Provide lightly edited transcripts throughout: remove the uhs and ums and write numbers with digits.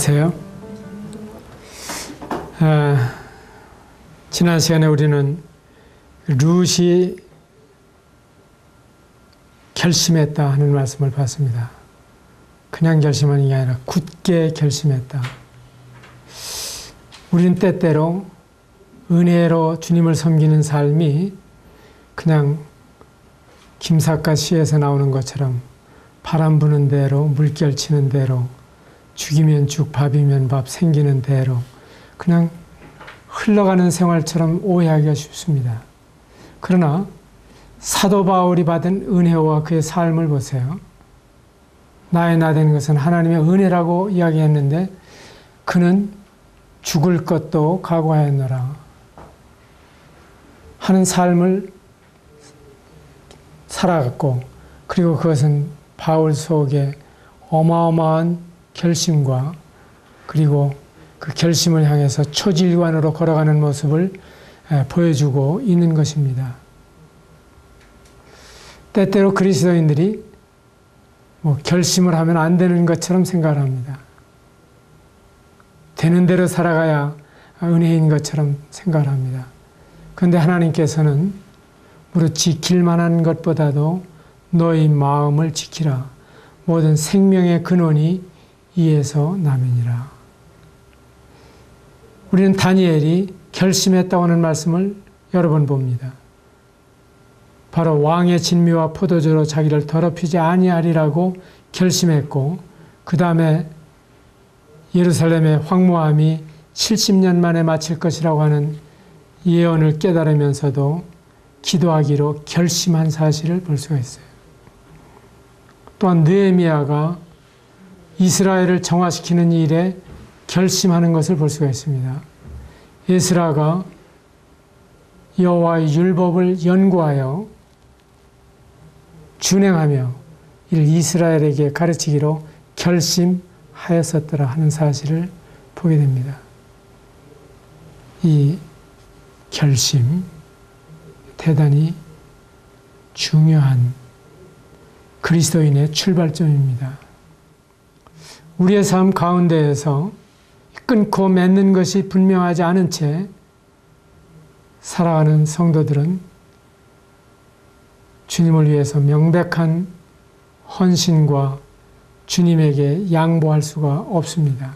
안녕하세요. 지난 시간에 우리는 룻이 결심했다 하는 말씀을 봤습니다. 그냥 결심하는 게 아니라 굳게 결심했다. 우리는 때때로 은혜로 주님을 섬기는 삶이 그냥 김삿갓 시에서 나오는 것처럼 바람 부는 대로, 물결 치는 대로, 죽이면 죽, 밥이면 밥, 생기는 대로 그냥 흘러가는 생활처럼 오해하기가 쉽습니다. 그러나 사도 바울이 받은 은혜와 그의 삶을 보세요. 나의 나 되는 것은 하나님의 은혜라고 이야기했는데 그는 죽을 것도 각오하였노라 하는 삶을 살아갔고, 그리고 그것은 바울 속에 어마어마한 결심과 그리고 그 결심을 향해서 초질관으로 걸어가는 모습을 보여주고 있는 것입니다. 때때로 그리스도인들이 결심을 하면 안 되는 것처럼 생각을 합니다. 되는 대로 살아가야 은혜인 것처럼 생각을 합니다. 그런데 하나님께서는 무릇 지킬 만한 것보다도 너희 마음을 지키라. 모든 생명의 근원이 이에서 나면이라. 우리는 다니엘이 결심했다고 하는 말씀을 여러 번 봅니다. 바로 왕의 진미와 포도주로 자기를 더럽히지 아니하리라고 결심했고, 그 다음에 예루살렘의 황무함이 70년 만에 마칠 것이라고 하는 예언을 깨달으면서도 기도하기로 결심한 사실을 볼 수가 있어요. 또한 느헤미야가 이스라엘을 정화시키는 일에 결심하는 것을 볼 수가 있습니다. 에스라가 여호와의 율법을 연구하여 준행하며 이를 이스라엘에게 가르치기로 결심하였었더라 하는 사실을 보게 됩니다. 이 결심, 대단히 중요한 그리스도인의 출발점입니다. 우리의 삶 가운데에서 끊고 맺는 것이 분명하지 않은 채 살아가는 성도들은 주님을 위해서 명백한 헌신과 주님에게 양보할 수가 없습니다.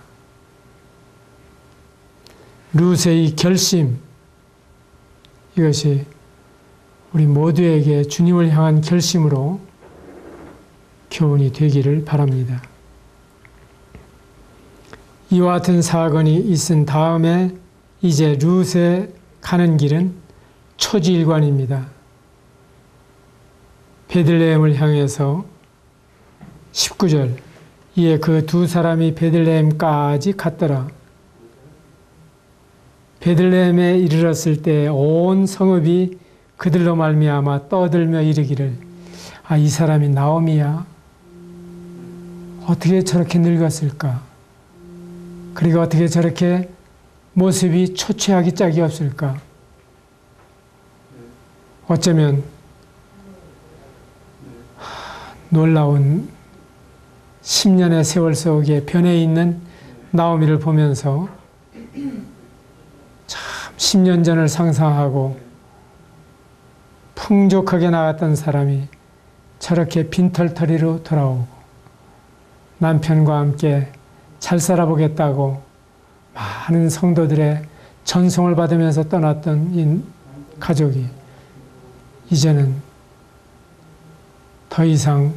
룻의 이 결심, 이것이 우리 모두에게 주님을 향한 결심으로 교훈이 되기를 바랍니다. 이와 같은 사건이 있은 다음에 이제 룻에 가는 길은 초지일관입니다. 베들레헴을 향해서 19절, 이에 그 두 사람이 베들레헴까지 갔더라. 베들레헴에 이르렀을 때 온 성읍이 그들로 말미암아 떠들며 이르기를, 아, 이 사람이 나오미야? 어떻게 저렇게 늙었을까? 그리고 어떻게 저렇게 모습이 초췌하기 짝이 없을까? 어쩌면 놀라운 10년의 세월 속에 변해 있는 나오미를 보면서 참 10년 전을 상상하고 풍족하게 나갔던 사람이 저렇게 빈털터리로 돌아오고 남편과 함께 잘 살아보겠다고 많은 성도들의 전송을 받으면서 떠났던 이 가족이 이제는 더 이상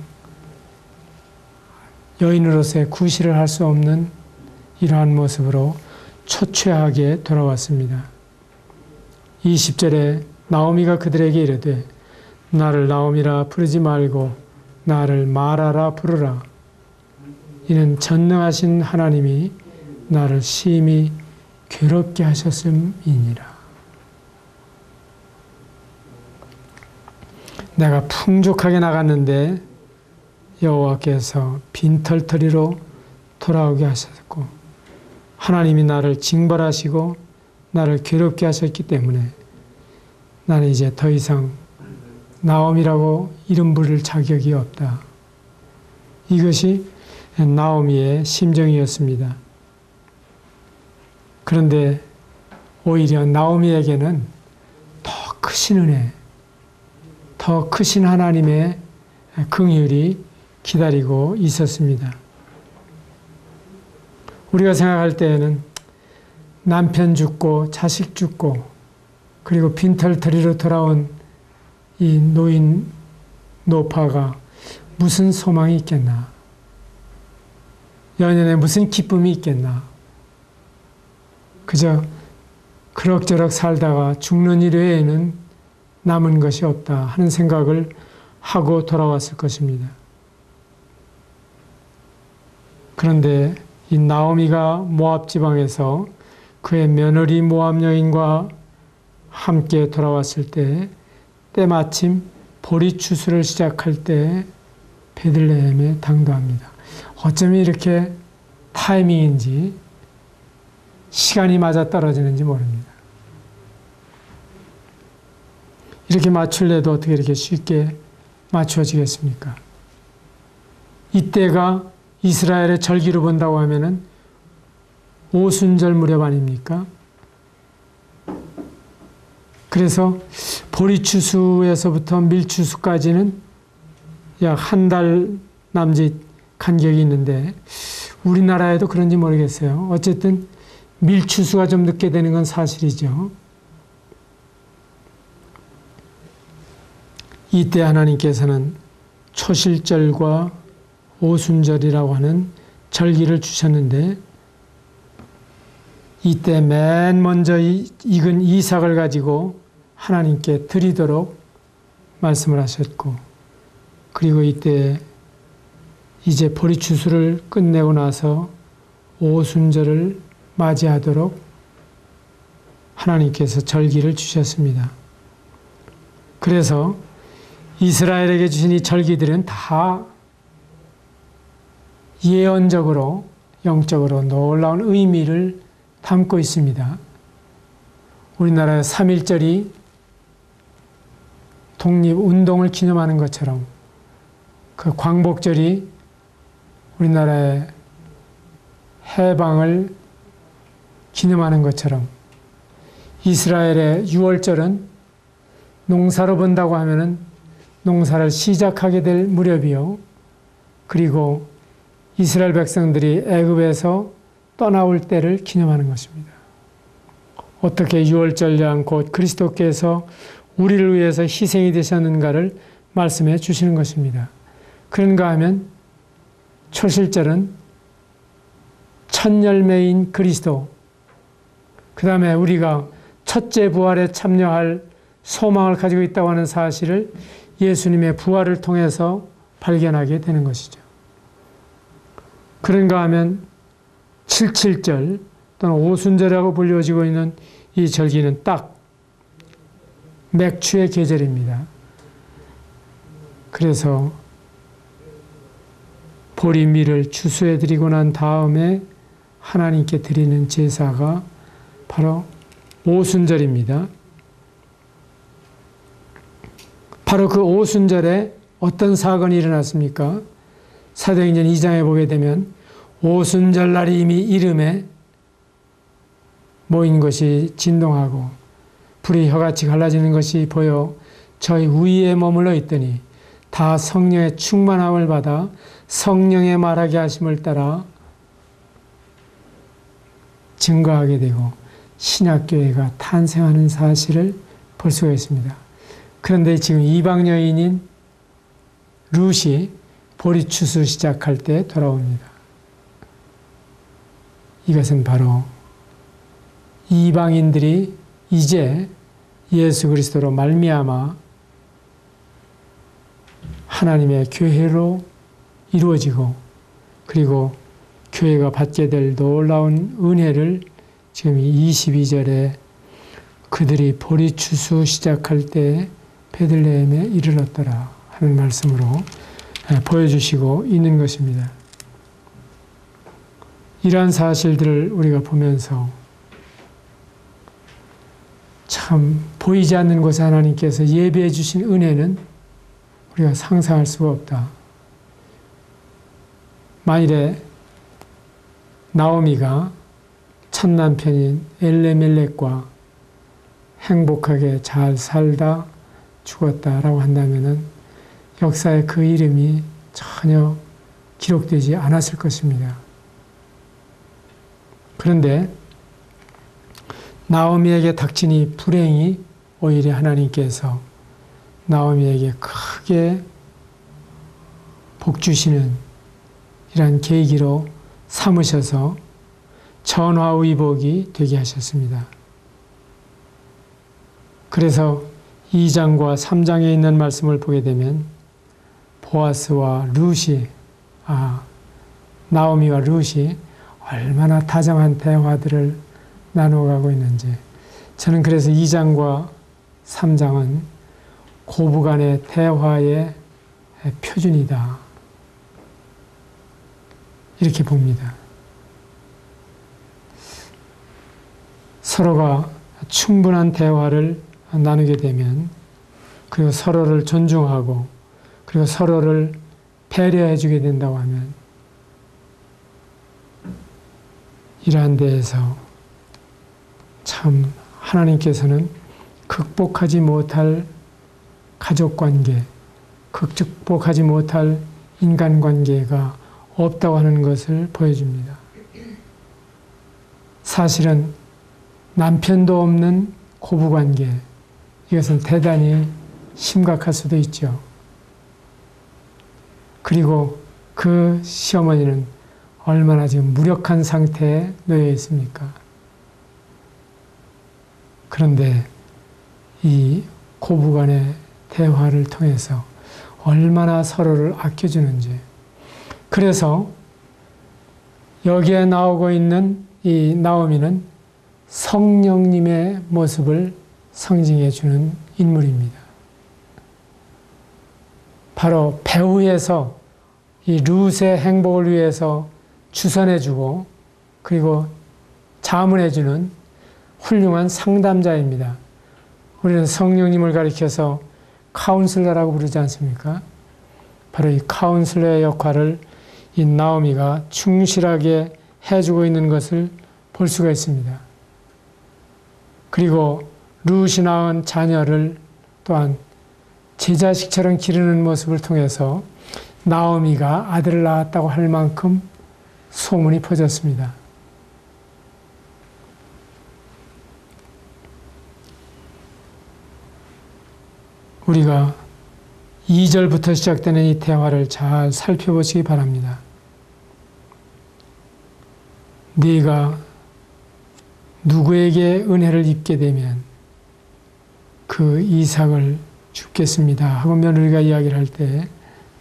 여인으로서의 구실을 할 수 없는 이러한 모습으로 초췌하게 돌아왔습니다. 20절에 나오미가 그들에게 이르되 나를 나오미라 부르지 말고 나를 마라라 부르라. 이는 전능하신 하나님이 나를 심히 괴롭게 하셨음이니라. 내가 풍족하게 나갔는데 여호와께서 빈털터리로 돌아오게 하셨고 하나님이 나를 징벌하시고 나를 괴롭게 하셨기 때문에 나는 이제 더 이상 나오미라고 이름 부를 자격이 없다. 이것이 나오미의 심정이었습니다. 그런데 오히려 나오미에게는 더 크신 은혜, 더 크신 하나님의 긍휼이 기다리고 있었습니다. 우리가 생각할 때에는 남편 죽고 자식 죽고 그리고 빈털터리로 돌아온 이 노인 노파가 무슨 소망이 있겠나? 연연에 무슨 기쁨이 있겠나? 그저 그럭저럭 살다가 죽는 일 외에는 남은 것이 없다 하는 생각을 하고 돌아왔을 것입니다. 그런데 이 나오미가 모압 지방에서 그의 며느리 모압 여인과 함께 돌아왔을 때 때마침 보리 추수를 시작할 때 베들레헴에 당도합니다. 어쩌면 이렇게 타이밍인지 시간이 맞아떨어지는지 모릅니다. 이렇게 맞출래도 어떻게 이렇게 쉽게 맞춰지겠습니까? 이때가 이스라엘의 절기로 본다고 하면은 오순절 무렵 아닙니까? 그래서 보리추수에서부터 밀추수까지는 약 한 달 남짓 간격이 있는데 우리나라에도 그런지 모르겠어요. 어쨌든 밀추수가 좀 늦게 되는 건 사실이죠. 이때 하나님께서는 초실절과 오순절이라고 하는 절기를 주셨는데 이때 맨 먼저 익은 이삭을 가지고 하나님께 드리도록 말씀을 하셨고 그리고 이때 이제 보리추수를 끝내고 나서 오순절을 맞이하도록 하나님께서 절기를 주셨습니다. 그래서 이스라엘에게 주신 이 절기들은 다 예언적으로 영적으로 놀라운 의미를 담고 있습니다. 우리나라의 3.1절이 독립운동을 기념하는 것처럼 그 광복절이 우리나라의 해방을 기념하는 것처럼 이스라엘의 6월절은 농사로 본다고 하면은 농사를 시작하게 될 무렵이요. 그리고 이스라엘 백성들이 애굽에서 떠나올 때를 기념하는 것입니다. 어떻게 6월절량 곧 그리스도께서 우리를 위해서 희생이 되셨는가를 말씀해 주시는 것입니다. 그런가 하면 초실절은 첫 열매인 그리스도, 그 다음에 우리가 첫째 부활에 참여할 소망을 가지고 있다고 하는 사실을 예수님의 부활을 통해서 발견하게 되는 것이죠. 그런가 하면 77절 또는 오순절이라고 불려지고 있는 이 절기는 딱 맥추의 계절입니다. 그래서 보리밀을 추수해드리고 난 다음에 하나님께 드리는 제사가 바로 오순절입니다. 바로 그 오순절에 어떤 사건이 일어났습니까? 사도행전 2장에 보게 되면 오순절 날이 이미 이름에 모인 것이 진동하고 불이 혀같이 갈라지는 것이 보여 저희 위에 머물러 있더니 다 성령의 충만함을 받아 성령의 말하게 하심을 따라 증거하게 되고 신약교회가 탄생하는 사실을 볼 수가 있습니다. 그런데 지금 이방 여인인 룻이 보리추수 시작할 때 돌아옵니다. 이것은 바로 이방인들이 이제 예수 그리스도로 말미암아 하나님의 교회로 이루어지고 그리고 교회가 받게 될 놀라운 은혜를 지금 22절에 그들이 보리추수 시작할 때 베들레헴에 이르렀더라 하는 말씀으로 보여주시고 있는 것입니다. 이러한 사실들을 우리가 보면서 참 보이지 않는 곳에 하나님께서 예비해 주신 은혜는 우리가 상상할 수가 없다. 만일에 나오미가 첫 남편인 엘레멜렉과 행복하게 잘 살다 죽었다라고 한다면은 역사에 그 이름이 전혀 기록되지 않았을 것입니다. 그런데 나오미에게 닥친 이 불행이 오히려 하나님께서 나오미에게 크게 복 주시는 이러한 계기로 삼으셔서 전화위복이 되게 하셨습니다. 그래서 2장과 3장에 있는 말씀을 보게 되면 보아스와 룻이, 나오미와 룻이 얼마나 다정한 대화들을 나눠가고 있는지, 저는 그래서 2장과 3장은 고부간의 대화의 표준이다, 이렇게 봅니다. 서로가 충분한 대화를 나누게 되면, 그리고 서로를 존중하고 그리고 서로를 배려해 주게 된다고 하면, 이러한 데에서 참 하나님께서는 극복하지 못할 가족관계, 극복하지 못할 인간관계가 없다고 하는 것을 보여줍니다. 사실은 남편도 없는 고부관계, 이것은 대단히 심각할 수도 있죠. 그리고 그 시어머니는 얼마나 지금 무력한 상태에 놓여 있습니까? 그런데 이 고부간의 대화를 통해서 얼마나 서로를 아껴주는지, 그래서 여기에 나오고 있는 이 나오미는 성령님의 모습을 상징해 주는 인물입니다. 바로 배후에서 이 룻의 행복을 위해서 주선해 주고 그리고 자문해 주는 훌륭한 상담자입니다. 우리는 성령님을 가리켜서 카운슬러라고 부르지 않습니까? 바로 이 카운슬러의 역할을 이 나오미가 충실하게 해주고 있는 것을 볼 수가 있습니다. 그리고 룻이 낳은 자녀를 또한 제 자식처럼 기르는 모습을 통해서 나오미가 아들을 낳았다고 할 만큼 소문이 퍼졌습니다. 우리가 2절부터 시작되는 이 대화를 잘 살펴보시기 바랍니다. 네가 누구에게 은혜를 입게 되면 그 이삭을 줍겠습니다 하고 며느리가 이야기를 할 때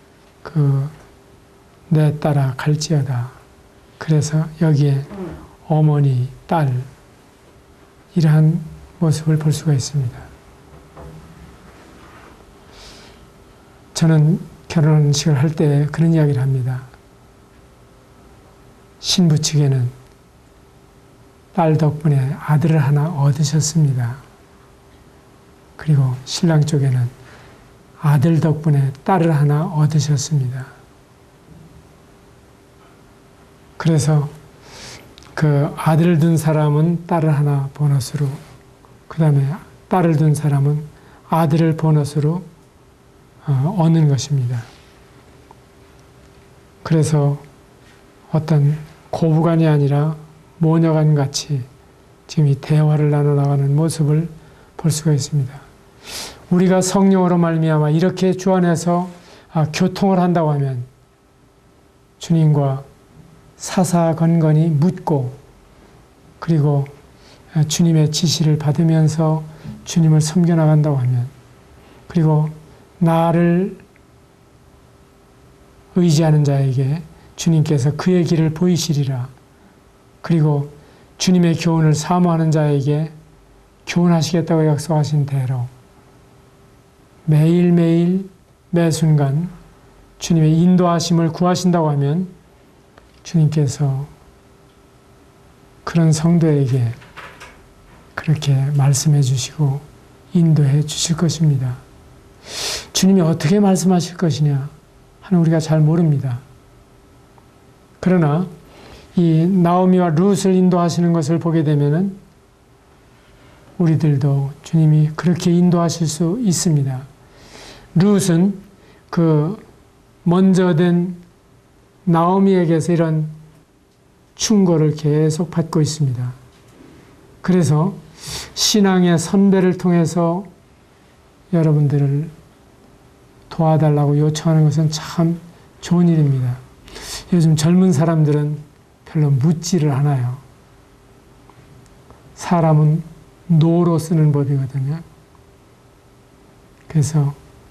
내 딸아 갈지어다. 그래서 여기에 어머니, 딸 이러한 모습을 볼 수가 있습니다. 저는 결혼식을 할 때 그런 이야기를 합니다. 신부 측에는 딸 덕분에 아들을 하나 얻으셨습니다. 그리고 신랑 쪽에는 아들 덕분에 딸을 하나 얻으셨습니다. 그래서 그 아들을 둔 사람은 딸을 하나 보너스로, 그 다음에 딸을 둔 사람은 아들을 보너스로 얻는 것입니다. 그래서 어떤 고부간이 아니라 모녀간 같이 지금 이 대화를 나눠나가는 모습을 볼 수가 있습니다. 우리가 성령으로 말미암아 이렇게 주 안에서 교통을 한다고 하면 주님과 사사건건히 묻고 그리고 주님의 지시를 받으면서 주님을 섬겨나간다고 하면, 그리고 나를 의지하는 자에게 주님께서 그의 길을 보이시리라. 그리고 주님의 교훈을 사모하는 자에게 교훈하시겠다고 약속하신 대로 매일매일 매순간 주님의 인도하심을 구하신다고 하면 주님께서 그런 성도에게 그렇게 말씀해 주시고 인도해 주실 것입니다. 주님이 어떻게 말씀하실 것이냐 하는 우리가 잘 모릅니다. 그러나 이 나오미와 룻을 인도하시는 것을 보게 되면은 우리들도 주님이 그렇게 인도하실 수 있습니다. 룻은 그 먼저 된 나오미에게서 이런 충고를 계속 받고 있습니다. 그래서 신앙의 선배를 통해서 여러분들을 도와달라고 요청하는 것은 참 좋은 일입니다. 요즘 젊은 사람들은 별로 묻지를 않아요. 사람은 노로 쓰는 법이거든요. 그래서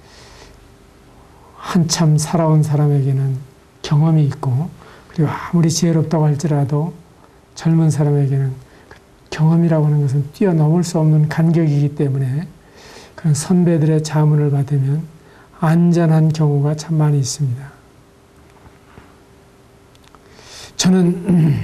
한참 살아온 사람에게는 경험이 있고, 그리고 아무리 지혜롭다고 할지라도 젊은 사람에게는 경험이라고 하는 것은 뛰어넘을 수 없는 간격이기 때문에 그런 선배들의 자문을 받으면 안전한 경우가 참 많이 있습니다. 저는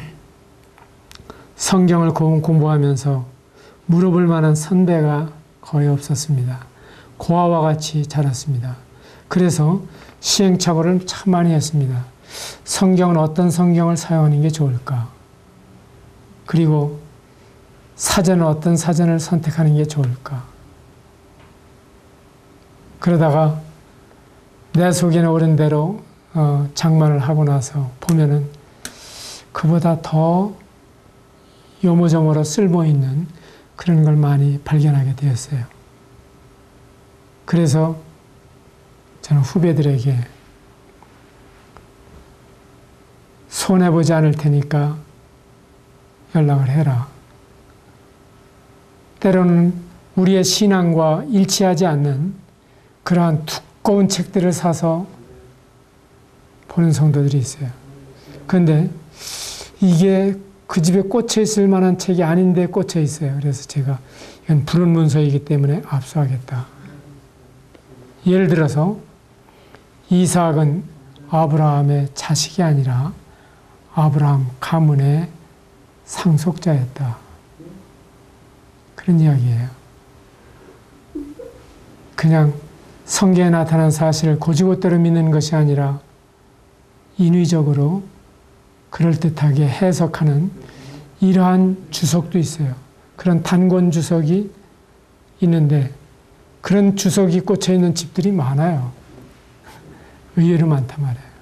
성경을 공부하면서 물어볼 만한 선배가 거의 없었습니다. 고아와 같이 자랐습니다. 그래서 시행착오를 참 많이 했습니다. 성경은 어떤 성경을 사용하는 게 좋을까? 그리고 사전은 어떤 사전을 선택하는 게 좋을까? 그러다가 내 속에는 옳은 대로 장만을 하고 나서 보면은 그보다 더 요모조모로 쓸모있는 그런 걸 많이 발견하게 되었어요. 그래서 저는 후배들에게 손해보지 않을 테니까 연락을 해라. 때로는 우리의 신앙과 일치하지 않는 그러한 두꺼운 책들을 사서 보는 성도들이 있어요. 그런데 이게 그 집에 꽂혀 있을 만한 책이 아닌데 꽂혀 있어요. 그래서 제가 이건 불운 문서이기 때문에 압수하겠다. 예를 들어서 이삭은 아브라함의 자식이 아니라 아브라함 가문의 상속자였다. 그런 이야기예요. 그냥 성경에 나타난 사실을 곧이곧대로 믿는 것이 아니라 인위적으로 그럴듯하게 해석하는 이러한 주석도 있어요. 그런 단권 주석이 있는데 그런 주석이 꽂혀 있는 집들이 많아요. 의외로 많단 말이에요.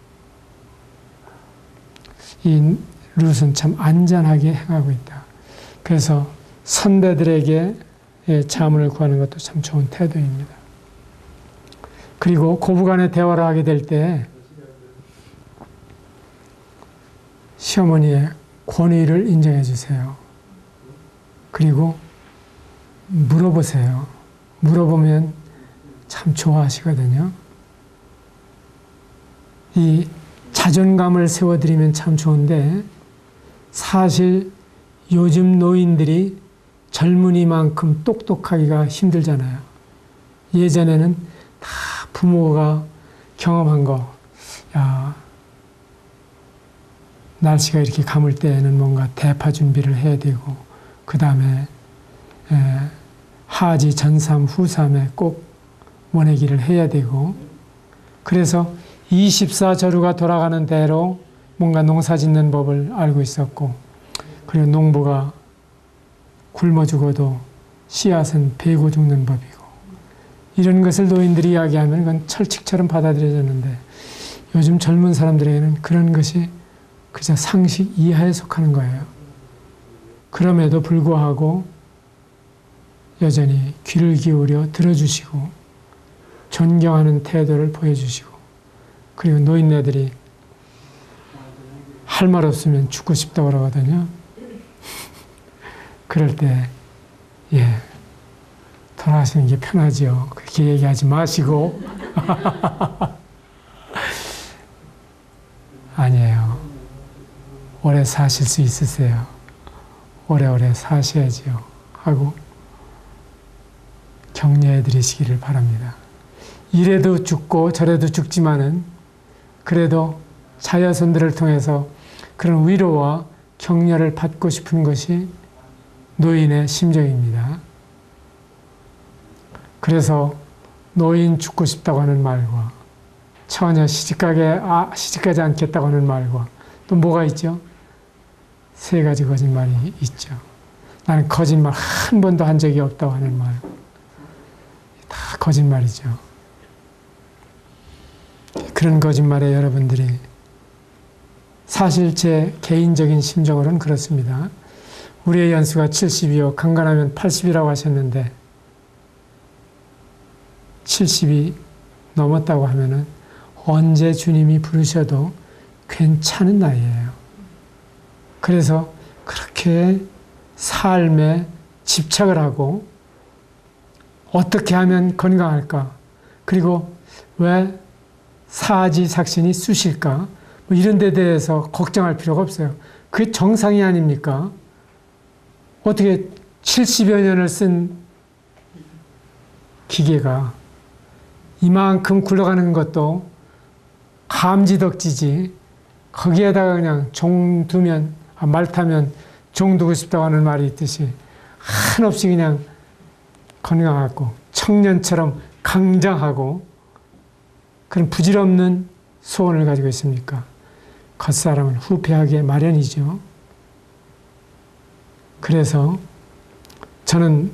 이 룻은 참 안전하게 행하고 있다. 그래서 선배들에게 자문을 구하는 것도 참 좋은 태도입니다. 그리고 고부간의 대화를 하게 될 때 시어머니의 권위를 인정해 주세요. 그리고 물어보세요. 물어보면 참 좋아하시거든요. 이 자존감을 세워드리면 참 좋은데 사실 요즘 노인들이 젊은이만큼 똑똑하기가 힘들잖아요. 예전에는 다 부모가 경험한 거, 야, 날씨가 이렇게 가물 때에는 뭔가 대파 준비를 해야 되고, 그 다음에 하지, 전삼, 후삼에 꼭 모내기를 해야 되고, 그래서 24저루가 돌아가는 대로 뭔가 농사 짓는 법을 알고 있었고, 그리고 농부가 굶어 죽어도 씨앗은 베고 죽는 법이고, 이런 것을 노인들이 이야기하면 그건 철칙처럼 받아들여졌는데 요즘 젊은 사람들에게는 그런 것이 그저 상식 이하에 속하는 거예요. 그럼에도 불구하고 여전히 귀를 기울여 들어주시고 존경하는 태도를 보여주시고, 그리고 노인네들이 할 말 없으면 죽고 싶다고 그러거든요. 그럴 때 돌아가시는 게 편하지요. 그렇게 얘기하지 마시고 아니에요. 오래 사실 수 있으세요. 오래오래 사셔야지요. 하고 격려해 드리시기를 바랍니다. 이래도 죽고 저래도 죽지만은 그래도 자녀손들을 통해서 그런 위로와 격려를 받고 싶은 것이 노인의 심정입니다. 그래서 노인 죽고 싶다고 하는 말과 처녀 시집가지 않겠다고 하는 말과 또 뭐가 있죠? 세 가지 거짓말이 있죠. 나는 거짓말 한 번도 한 적이 없다고 하는 말. 다 거짓말이죠. 그런 거짓말에 여러분들이 사실 제 개인적인 심정으로는 그렇습니다. 우리의 연수가 70이요. 강간하면 80이라고 하셨는데 70이 넘었다고 하면은 언제 주님이 부르셔도 괜찮은 나이예요. 그래서 그렇게 삶에 집착을 하고 어떻게 하면 건강할까? 그리고 왜 사지삭신이 쑤실까? 뭐 이런 데 대해서 걱정할 필요가 없어요. 그게 정상이 아닙니까? 어떻게 70여 년을 쓴 기계가 이만큼 굴러가는 것도 감지덕지지 거기에다가 그냥 종 두면 말 타면 종 두고 싶다고 하는 말이 있듯이 한없이 그냥 건강하고 청년처럼 강장하고 그런 부질없는 소원을 가지고 있습니까? 겉사람은 후패하게 마련이죠. 그래서 저는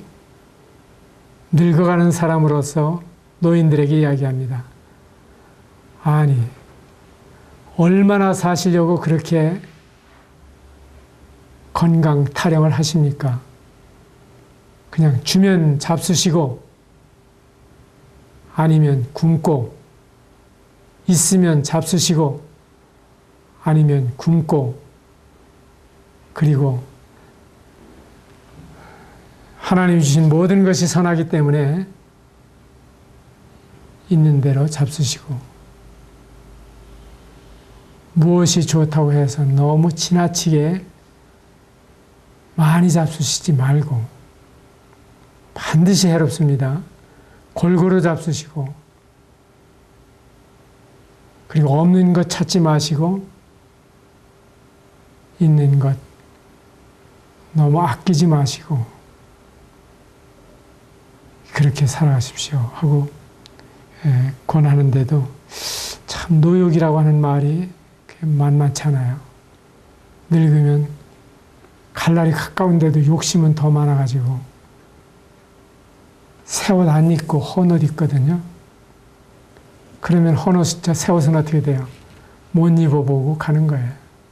늙어가는 사람으로서 노인들에게 이야기합니다. 아니, 얼마나 사시려고 그렇게 건강 타령을 하십니까? 그냥 주면 잡수시고 아니면 굶고 있으면 잡수시고 아니면 굶고 그리고 하나님 주신 모든 것이 선하기 때문에 있는 대로 잡수시고 무엇이 좋다고 해서 너무 지나치게 많이 잡수시지 말고 반드시 해롭습니다. 골고루 잡수시고 그리고 없는 것 찾지 마시고 있는 것 너무 아끼지 마시고 그렇게 살아가십시오 하고 권하는데도 참 노욕이라고 하는 말이 만만치 않아요. 늙으면 갈 날이 가까운데도 욕심은 더 많아가지고 새 옷 안 입고 헌옷 입거든요. 그러면 헌옷, 새 옷은 어떻게 돼요? 못 입어보고 가는 거예요.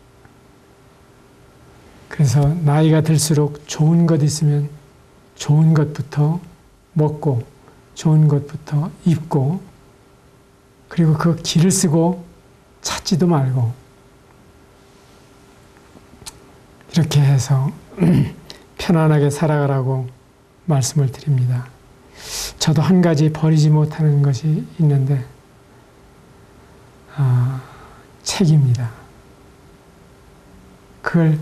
그래서 나이가 들수록 좋은 것 있으면 좋은 것부터 먹고 좋은 것부터 입고 그리고 그 길을 쓰고 찾지도 말고 이렇게 해서 편안하게 살아가라고 말씀을 드립니다. 저도 한 가지 버리지 못하는 것이 있는데 책입니다. 그걸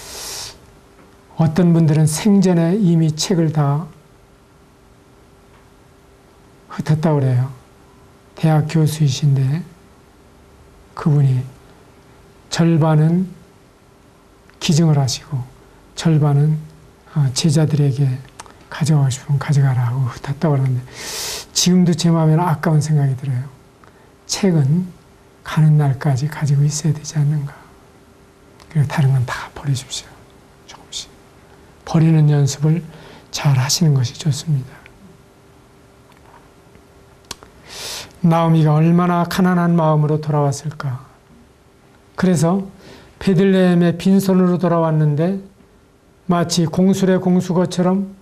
어떤 분들은 생전에 이미 책을 다 흩었다고 그래요. 대학 교수이신데 그분이 절반은 기증을 하시고 절반은 제자들에게 가져가고 싶으면 가져가라 하고 흩었다고 그러는데 지금도 제 마음에는 아까운 생각이 들어요. 책은 가는 날까지 가지고 있어야 되지 않는가. 그리고 다른 건 다 버리십시오. 조금씩. 버리는 연습을 잘 하시는 것이 좋습니다. 나오미가 얼마나 가난한 마음으로 돌아왔을까. 그래서 베들레헴에 빈손으로 돌아왔는데 마치 공술의 공수거처럼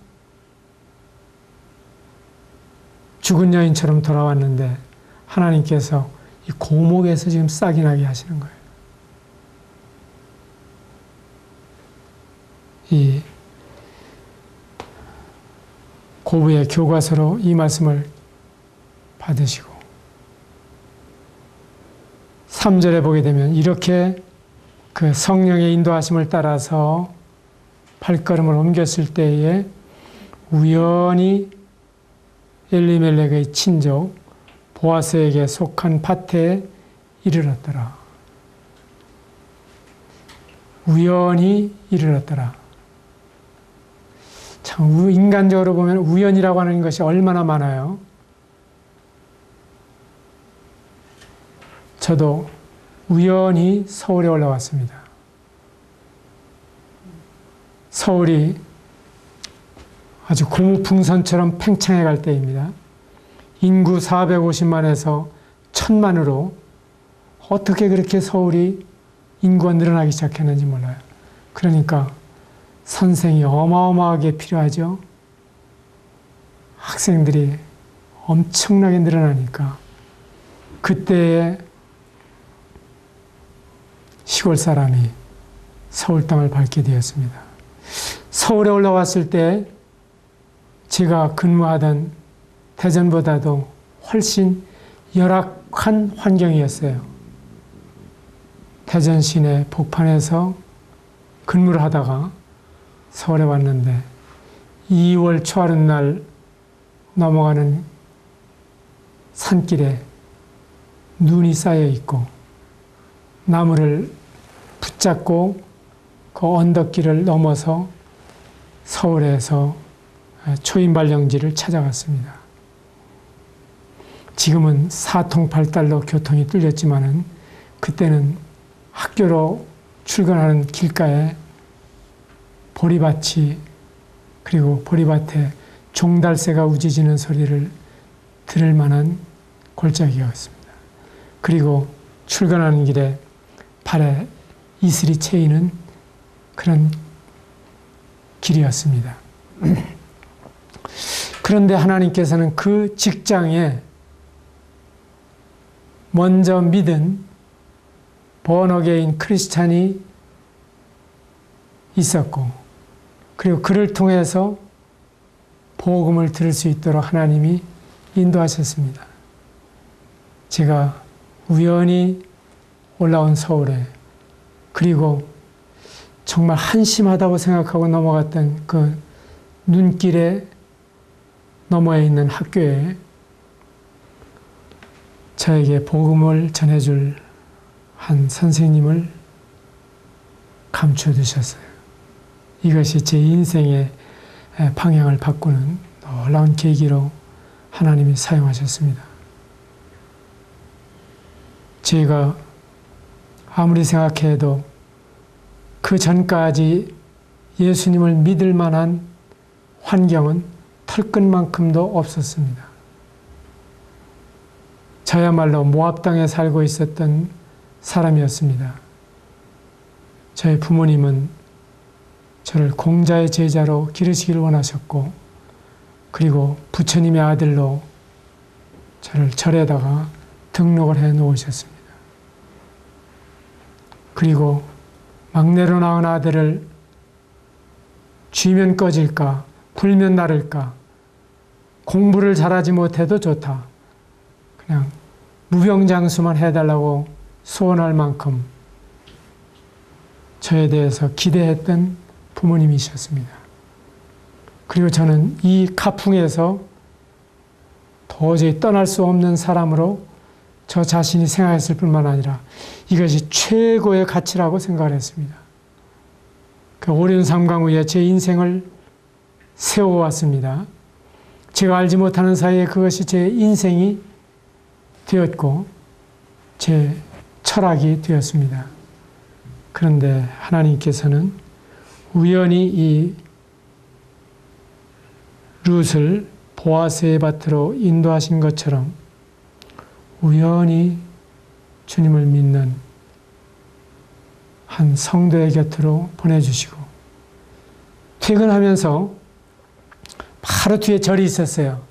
죽은 여인처럼 돌아왔는데 하나님께서 이 고목에서 지금 싹이 나게 하시는 거예요. 이 고부의 교과서로 이 말씀을 받으시고 3절에 보게 되면 이렇게 그 성령의 인도하심을 따라서 발걸음을 옮겼을 때에 우연히 엘리멜렉의 친족 보아스에게 속한 밭에 이르렀더라. 우연히 이르렀더라. 참 인간적으로 보면 우연이라고 하는 것이 얼마나 많아요. 저도 우연히 서울에 올라왔습니다. 서울이 아주 고무풍선처럼 팽창해 갈 때입니다. 인구 450만에서 1000만으로 어떻게 그렇게 서울이 인구가 늘어나기 시작했는지 몰라요. 그러니까 선생이 어마어마하게 필요하죠. 학생들이 엄청나게 늘어나니까 그때에 시골 사람이 서울 땅을 밟게 되었습니다. 서울에 올라왔을 때 제가 근무하던 대전보다도 훨씬 열악한 환경이었어요. 대전 시내 복판에서 근무를 하다가 서울에 왔는데 2월 초하룻 날 넘어가는 산길에 눈이 쌓여 있고 나무를 붙잡고 그 언덕길을 넘어서 서울에서 초인발령지를 찾아갔습니다. 지금은 사통팔달로 교통이 뚫렸지만은 그때는 학교로 출근하는 길가에 보리밭이 그리고 보리밭에 종달새가 우짖는 소리를 들을 만한 골짜기였습니다. 그리고 출근하는 길에 발에 이슬이 채이는 그런 길이었습니다. 그런데 하나님께서는 그 직장에 먼저 믿은 번어게인 크리스찬이 있었고 그리고 그를 통해서 복음을 들을 수 있도록 하나님이 인도하셨습니다. 제가 우연히 올라온 서울에 그리고 정말 한심하다고 생각하고 넘어갔던 그 눈길에 너머에 있는 학교에 저에게 복음을 전해줄 한 선생님을 감춰두셨어요. 이것이 제 인생의 방향을 바꾸는 놀라운 계기로 하나님이 사용하셨습니다. 제가 아무리 생각해도 그 전까지 예수님을 믿을 만한 환경은 털끝만큼도 없었습니다. 저야말로 모압 땅에 살고 있었던 사람이었습니다. 저희 부모님은 저를 공자의 제자로 기르시기를 원하셨고 그리고 부처님의 아들로 저를 절에다가 등록을 해 놓으셨습니다. 그리고 막내로 낳은 아들을 쥐면 꺼질까 굴면 나를까 공부를 잘하지 못해도 좋다. 그냥 무병장수만 해달라고 소원할 만큼 저에 대해서 기대했던 부모님이셨습니다. 그리고 저는 이 가풍에서 도저히 떠날 수 없는 사람으로 저 자신이 생각했을 뿐만 아니라 이것이 최고의 가치라고 생각을 했습니다. 그 오륜 삼강 위에 제 인생을 세워왔습니다. 제가 알지 못하는 사이에 그것이 제 인생이 되었고 제 철학이 되었습니다. 그런데 하나님께서는 우연히 이 룻을 보아스의 밭으로 인도하신 것처럼 우연히 주님을 믿는 한 성도의 곁으로 보내주시고 퇴근하면서 바로 뒤에 절이 있었어요.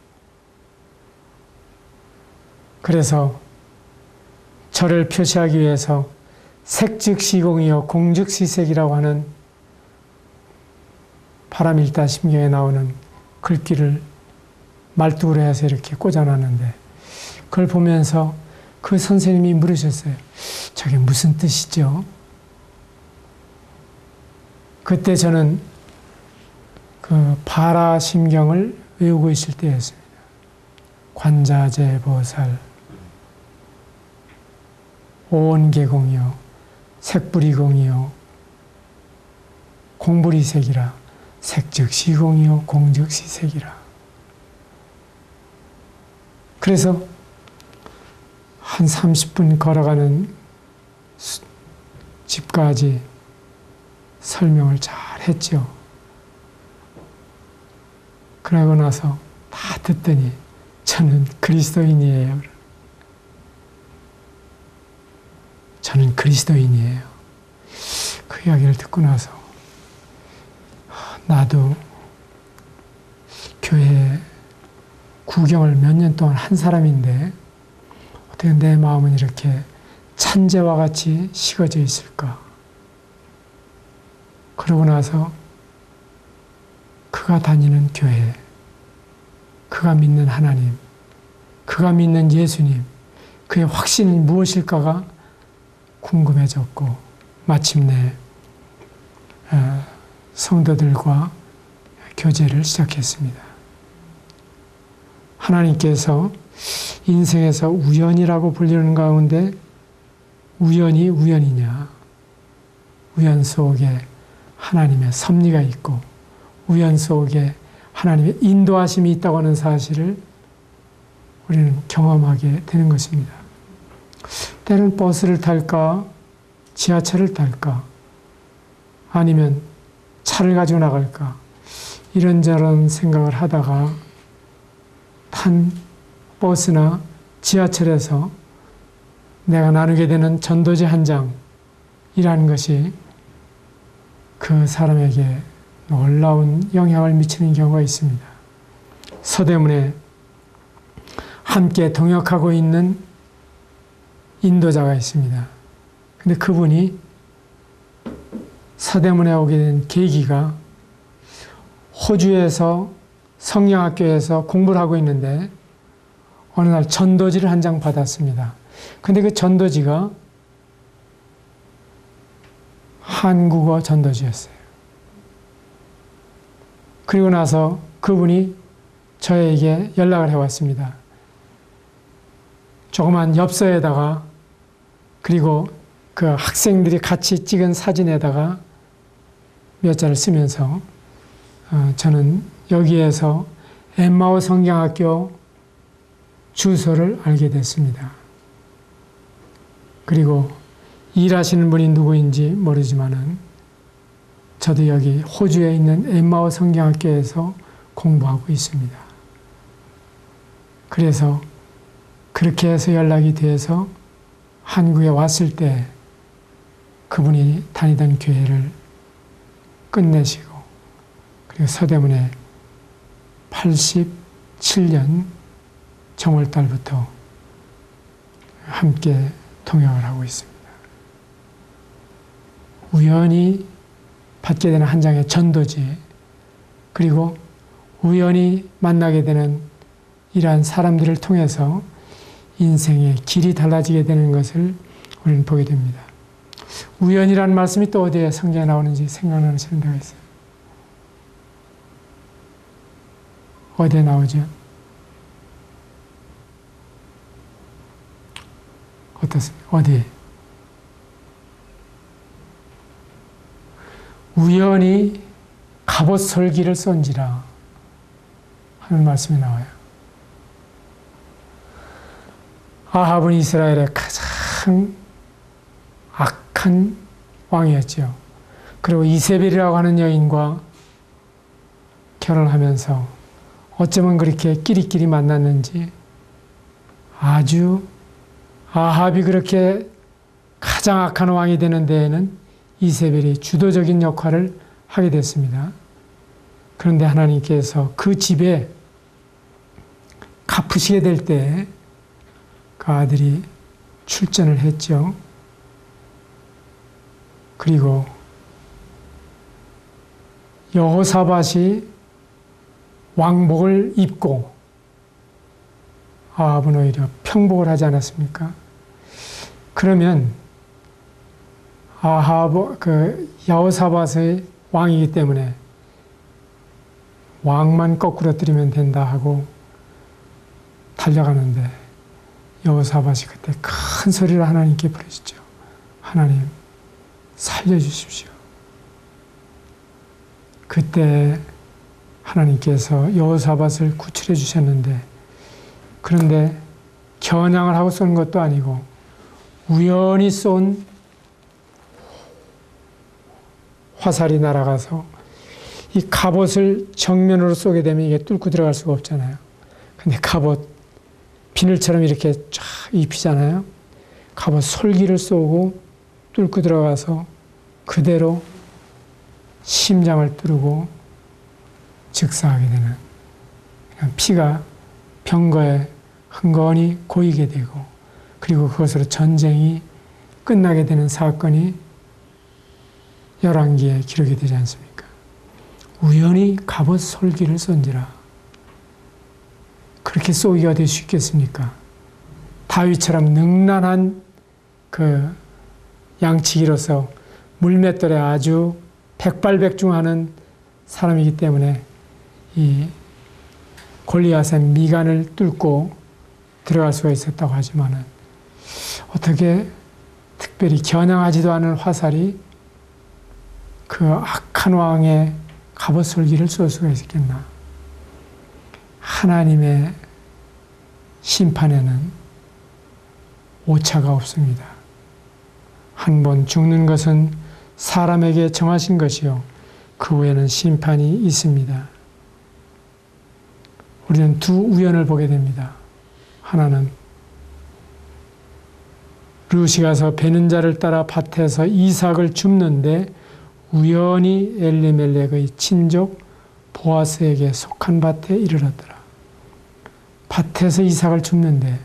그래서 절을 표시하기 위해서 색즉시공이요 공즉시색이라고 하는 바람일다 심경에 나오는 글귀를 말뚝으로 해서 이렇게 꽂아놨는데 그걸 보면서 그 선생님이 물으셨어요. 저게 무슨 뜻이죠? 그때 저는 그 바라심경을 외우고 있을 때였습니다. 관자재보살 오온계공이요 색불이공이요 공불이색이라 색즉시공이요 공즉시색이라. 그래서 한 30분 걸어가는 집까지 설명을 잘 했죠. 그러고 나서 다 듣더니 저는 그리스도인이에요. 저는 그리스도인이에요. 그 이야기를 듣고 나서 나도 교회 구경을 몇 년 동안 한 사람인데 어떻게 내 마음은 이렇게 찬재와 같이 식어져 있을까? 그러고 나서 그가 다니는 교회, 그가 믿는 하나님, 그가 믿는 예수님, 그의 확신이 무엇일까가 궁금해졌고 마침내 성도들과 교제를 시작했습니다. 하나님께서 인생에서 우연이라고 불리는 가운데 우연이 우연이냐? 우연 속에 하나님의 섭리가 있고 우연 속에 하나님의 인도하심이 있다고 하는 사실을 우리는 경험하게 되는 것입니다. 때는 버스를 탈까? 지하철을 탈까? 아니면 차를 가지고 나갈까? 이런저런 생각을 하다가 탄 버스나 지하철에서 내가 나누게 되는 전도지 한 장이라는 것이 그 사람에게 놀라운 영향을 미치는 경우가 있습니다. 서대문에 함께 동역하고 있는 인도자가 있습니다. 근데 그분이 서대문에 오게 된 계기가 호주에서 성령학교에서 공부를 하고 있는데 어느 날 전도지를 한 장 받았습니다. 근데 그 전도지가 한국어 전도지였어요. 그리고 나서 그분이 저에게 연락을 해왔습니다. 조그만 엽서에다가 그리고 그 학생들이 같이 찍은 사진에다가 몇 자를 쓰면서 저는 여기에서 엠마오 성경학교 주소를 알게 됐습니다. 그리고 일하시는 분이 누구인지 모르지만은 저도 여기 호주에 있는 엠마오 성경학교에서 공부하고 있습니다. 그래서 그렇게 해서 연락이 돼서 한국에 왔을 때 그분이 다니던 교회를 끝내시고 그리고 서대문에 87년 정월달부터 함께 동역을 하고 있습니다. 우연히 받게 되는 한 장의 전도지 그리고 우연히 만나게 되는 이러한 사람들을 통해서 인생의 길이 달라지게 되는 것을 우리는 보게 됩니다. 우연이라는 말씀이 또 어디에 성경에 나오는지 생각나시는 데가 있어요. 어디에 나오죠? 어떻습니까? 어디? 우연히 갑옷 설기를 쏜지라 하는 말씀이 나와요. 아합은 이스라엘의 가장 악한 왕이었죠. 그리고 이세벨이라고 하는 여인과 결혼하면서 어쩌면 그렇게 끼리끼리 만났는지 아주 아합이 그렇게 가장 악한 왕이 되는 데에는 이세벨이 주도적인 역할을 하게 됐습니다. 그런데 하나님께서 그 집에 갚으시게 될 때 그 아들이 출전을 했죠. 그리고 여호사밧이 왕복을 입고 아합은 오히려 평복을 하지 않았습니까? 그러면 여호사밧의 왕이기 때문에 왕만 거꾸로 뜨리면 된다 하고 달려가는데 여호사밧이 그때 큰 소리로 하나님께 부르시죠. 하나님 살려주십시오. 그때 하나님께서 여호사밧을 구출해 주셨는데 그런데 겨냥을 하고 쏜 것도 아니고 우연히 쏜 화살이 날아가서 이 갑옷을 정면으로 쏘게 되면 이게 뚫고 들어갈 수가 없잖아요. 근데 갑옷 비늘처럼 이렇게 쫙 입히잖아요. 갑옷 솔기를 쏘고 뚫고 들어가서 그대로 심장을 뚫고 즉사하게 되는, 피가 병거에 흥건히 고이게 되고, 그리고 그것으로 전쟁이 끝나게 되는 사건이 열왕기에 기록이 되지 않습니까? 우연히 갑옷 솔기를 쏜지라. 그렇게 쏘기가 될 수 있겠습니까? 다윗처럼 능란한 그 양치기로서 물맷돌에 아주 백발백중하는 사람이기 때문에 이 골리앗의 미간을 뚫고 들어갈 수가 있었다고 하지만은, 어떻게 특별히 겨냥하지도 않은 화살이 그 악한 왕의 갑옷 솔기를 쏠 수가 있었겠나? 하나님의 심판에는 오차가 없습니다. 한 번 죽는 것은 사람에게 정하신 것이요, 그 후에는 심판이 있습니다. 우리는 두 우연을 보게 됩니다. 하나는 룻이 가서 베는 자를 따라 밭에서 이삭을 줍는데 우연히 엘리멜렉의 친족 보아스에게 속한 밭에 이르렀더라. 밭에서 이삭을 줍는데,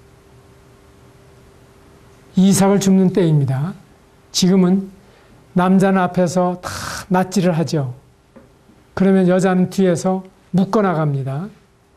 이삭을 줍는 때입니다. 지금은 남자는 앞에서 다 낫지를 하죠. 그러면 여자는 뒤에서 묶어나갑니다.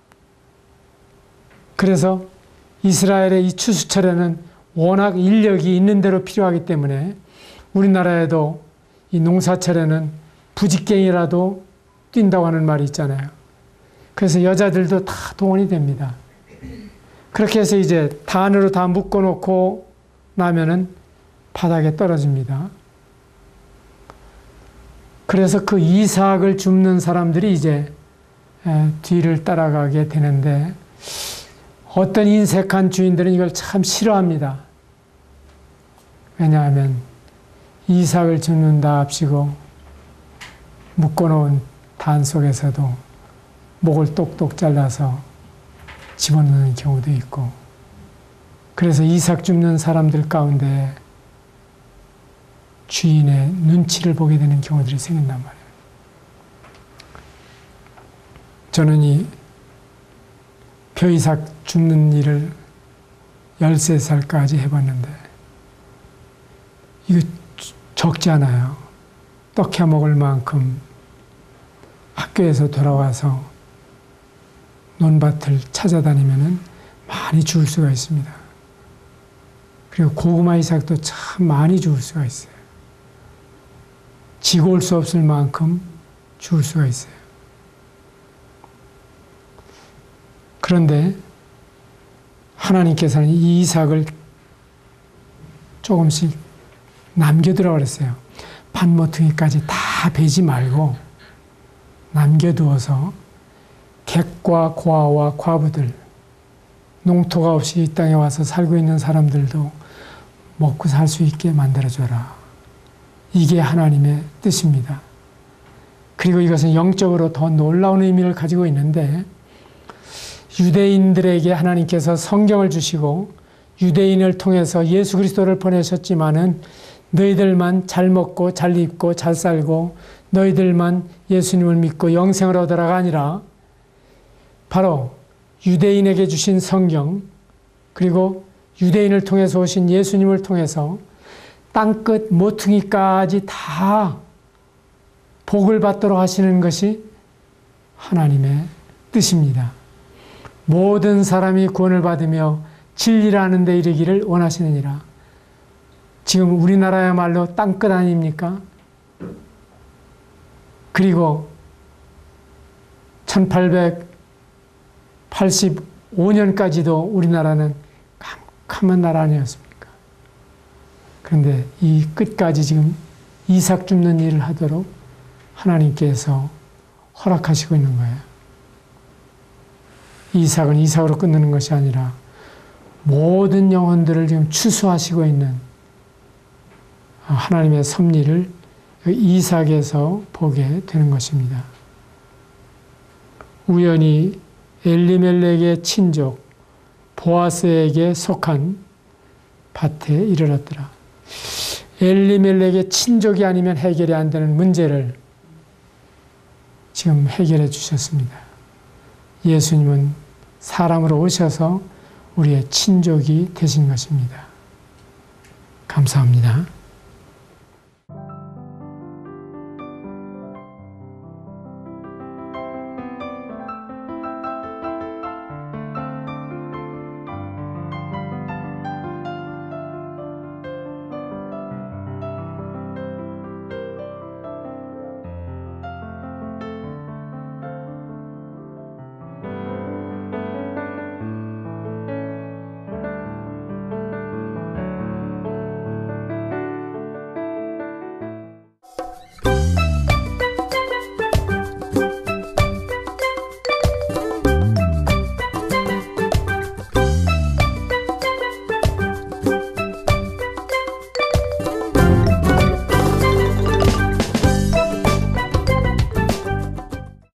그래서 이스라엘의 이 추수철에는 워낙 인력이 있는 대로 필요하기 때문에 우리나라에도 이 농사철에는 부직갱이라도 뛴다고 하는 말이 있잖아요. 그래서 여자들도 다 동원이 됩니다. 그렇게 해서 이제 단으로 다 묶어놓고 나면은 바닥에 떨어집니다. 그래서 그 이삭을 줍는 사람들이 이제 뒤를 따라가게 되는데, 어떤 인색한 주인들은 이걸 참 싫어합니다. 왜냐하면 이삭을 줍는다 합시고 묶어놓은 단 속에서도 목을 똑똑 잘라서 집어넣는 경우도 있고, 그래서 이삭 줍는 사람들 가운데 주인의 눈치를 보게 되는 경우들이 생긴단 말이에요. 저는 이 벼이삭 줍는 일을 13살까지 해봤는데, 이거 적지 않아요. 떡해 먹을 만큼 학교에서 돌아와서 논밭을 찾아다니면은 많이 주울 수가 있습니다. 그리고 고구마 이삭도 참 많이 주울 수가 있어요. 지고 올 수 없을 만큼 주울 수가 있어요. 그런데 하나님께서는 이 이삭을 조금씩 남겨두라고 그랬어요. 밭모퉁이까지 다 베지 말고 남겨두어서 객과 고아와 과부들, 농토가 없이 이 땅에 와서 살고 있는 사람들도 먹고 살 수 있게 만들어줘라. 이게 하나님의 뜻입니다. 그리고 이것은 영적으로 더 놀라운 의미를 가지고 있는데, 유대인들에게 하나님께서 성경을 주시고 유대인을 통해서 예수 그리스도를 보내셨지만은 너희들만 잘 먹고 잘 입고 잘 살고 너희들만 예수님을 믿고 영생을 얻으라가 아니라, 바로 유대인에게 주신 성경, 그리고 유대인을 통해서 오신 예수님을 통해서 땅끝 모퉁이까지 다 복을 받도록 하시는 것이 하나님의 뜻입니다. 모든 사람이 구원을 받으며 진리라는 데 이르기를 원하시느니라. 지금 우리나라야말로 땅끝 아닙니까? 그리고 1885년까지도 우리나라는 캄캄한 나라 아니었습니까? 그런데 이 끝까지 지금 이삭 줍는 일을 하도록 하나님께서 허락하시고 있는 거예요. 이삭은 이삭으로 끝내는 것이 아니라 모든 영혼들을 지금 추수하시고 있는 하나님의 섭리를 이삭에서 보게 되는 것입니다. 우연히 엘리멜렉의 친족 보아스에게 속한 밭에 이르렀더라. 엘리멜렉의 친족이 아니면 해결이 안 되는 문제를 지금 해결해 주셨습니다. 예수님은 사람으로 오셔서 우리의 친족이 되신 것입니다. 감사합니다.